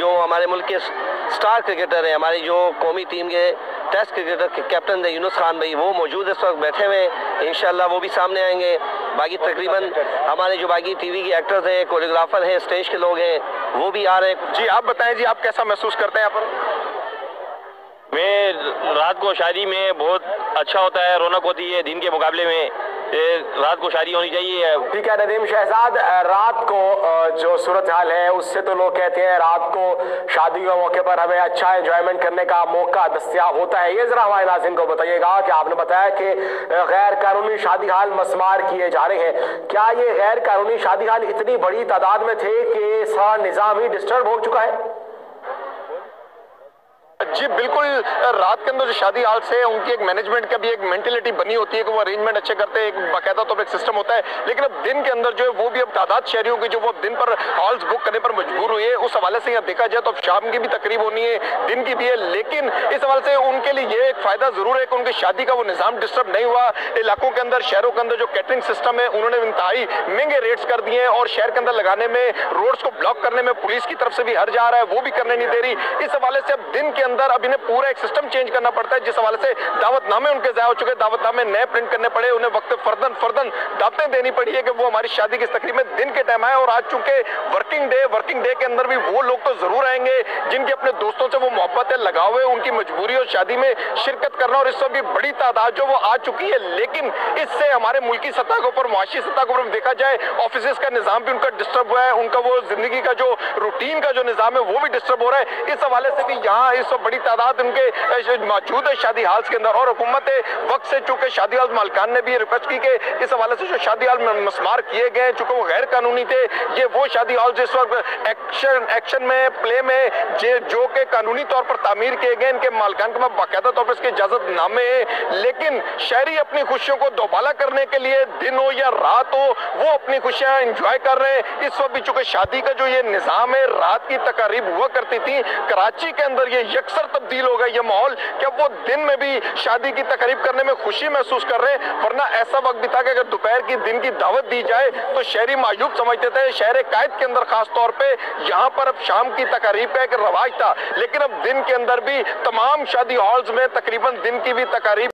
جو ہمارے ملک کے سٹار کرکٹر ہیں، ہماری جو قومی ٹیم کے test cricketer captain Younis Khan بھائی، وہ موجود اس وقت بیٹھے ہوئے ہیں، انشاءاللہ وہ بھی سامنے آئیں گے۔ باقی تقریباً ہمارے جو باقی ٹی وی کے ایکٹرز ہیں، کوریوگرافر ہیں، اسٹیج کے لوگ ہیں، وہ بھی آ رہے ہیں۔ جی آپ بتائیں جی، آپ کیسا محسوس کرتے ہیں یہاں پر؟ میں رات کو شاعری میں بہت اچھا ہوتا ہے، رونق ہوتی ہے دن کے مقابلے میں، رات کو شاعری ہونی چاہیے۔ ٹھیک ہے ندیم شہزاد، رات کو جو صورتحال ہے اس سے تو لوگ کہتے ہیں رات کو شادی کے موقع پر ہمیں اچھا انجوائمنٹ کرنے کا موقع دستیاب ہوتا ہے، یہ ذرا ہمارے ناظرین کو بتائیے گا کہ آپ نے بتایا کہ غیر قانونی شادی حال مسمار کیے جا رہے ہیں، کیا یہ غیر قانونی شادی حال اتنی بڑی تعداد میں تھے کہ سارا نظام ہی ڈسٹرب ہو چکا ہے؟ جی بالکل، رات کے اندر جو شادی ہال سے ان کی ایک مینجمنٹ کا بھی ایک مینٹلٹی بنی ہوتی ہے کہ وہ ارینجمنٹ اچھے کرتے ہیں، ایک باقاعدہ طور پر ایک سسٹم ہوتا ہے، لیکن اب دن کے اندر جو ہے وہ بھی اب تعداد شہریوں کی جو وہ دن پر ہالز بک کرنے پر مجبور ہوئی ہے، اس حوالے سے یہاں دیکھا جائے تو اب شام کی بھی تقریب ہونی ہے، دن کی بھی ہے، لیکن اس حوالے سے ان کے لیے یہ ایک فائدہ ضرور ہے کہ ان کی شادی کا وہ نظام ڈسٹرب نہیں ہوا۔ علاقوں کے اندر، شہروں کے اندر جو کیٹرنگ سسٹم ہے انہوں نے انتہائی مہنگے ریٹس کر دیے ہیں، اور شہر کے اندر لگانے میں، روڈز کو بلاک کرنے میں پولیس کی طرف سے بھی ہر جا رہا ہے، وہ بھی کرنے نہیں دے رہی۔ اس حوالے سے اب دن کے اندر اب انہیں پورا ایک سسٹم چینج کرنا پڑتا ہے، جس حوالے سے دعوت نامے ان کے ضائع ہو چکے، دعوت نامے نئے پرنٹ کرنے پڑے، انہیں وقت فردن دعوتیں دینی پڑی ہے کہ وہ ہماری شادی کی تقریب میں دن کے ٹائم آئے، اور آج چونکہ ورکنگ ڈے کے اندر بھی وہ لوگ تو ضرور آئیں گے جن کی اپنے دوستوں سے وہ محبتیں لگاؤ ہے، ان کی مجبوری اور شادی میں شرکت کرنا، اور اس سے بھی بڑی تعداد جو وہ آ چکی ہے، لیکن اس سے ہمارے ملکی سطح کے اوپر، معاشی سطح کے اوپر دیکھا جائے آفیسز کا نظام بھی ان کا ڈسٹرب ہوا ہے، ان کا وہ زندگی کا جو روٹین کا جو نظام ہے وہ بھی ڈسٹرب ہو رہا ہے۔ اس حوالے سے بھی یہاں اس وقت بڑی تعداد ان کے موجود ہے شادی ہالز کے اندر، اور حکومت وقت سے چونکہ شادی ہال مالکان نے بھی یہ ریکویسٹ کی کہ اس حوالے سے جو شادی ہال مسمار کیے گئے چونکہ وہ غیر قانونی تھے، یہ وہ شادی ہال جس وقت ایکشن میں، پلے میں جو کہ قانونی طور پر تعمیر کیے گئے، ان کے مالکان کے پاس باقاعدہ طور پر اس کے اجازت نامے ہیں، لیکن شہری اپنی خوشیوں کو دوبالا کرنے کے لیے دن ہو یا رات ہو وہ اپنی خوشیاں انجوائے کر رہے ہیں۔ اس وقت بھی چونکہ شادی کا جو یہ نظام ہے، رات کی تقاریب ہوا کرتی تھی، کراچی کے اندر یہ یکسر تبدیل ہو گیا یہ ماحول کہ اب وہ دن میں بھی شادی کی تقریب کرنے میں خوشی محسوس کر رہے ہیں، ورنہ ایسا وقت بھی تھا کہ اگر دوپہر کی دن کی دعوت دی جائے تو شہری معیوب سمجھتے تھے، شہر قائد کے اندر خاص طور پہ یہاں پر اب شام کی تقریب کا ایک رواج تھا، لیکن اب دن کے اندر بھی تمام شادی ہالز میں تقریباً دن کی بھی تقریب